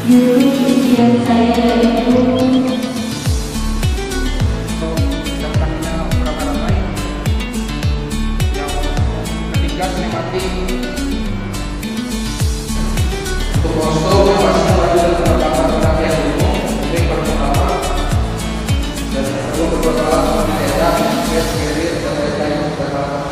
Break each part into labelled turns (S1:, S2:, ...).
S1: Dulu impian saya itu
S2: datangnya ramai-ramai yang ketiga sinemati untuk posko yang masih berada dalam penerapan pendampingan umum ini pertama dan kedua perbuatan di daerah yang sendiri dan mereka yang berkata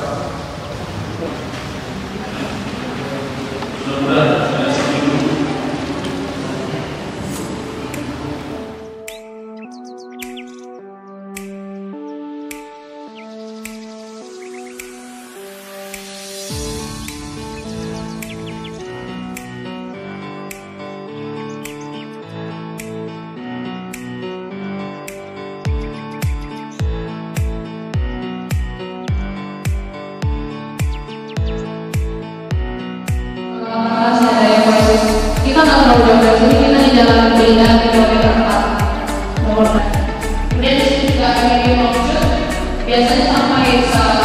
S1: kita nggak terlalu jauh dari sini, kita di Jalan Belinan kilometer 4 nomor 4. Kemudian di sini juga ada video workshop, biasanya sampai